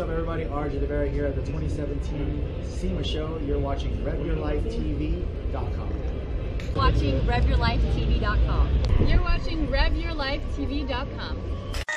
up, everybody? RJ De Vera here at the 2017 SEMA show. You're watching RevYourLifeTV.com. Watching RevYourLifeTV.com. You're watching RevYourLifeTV.com.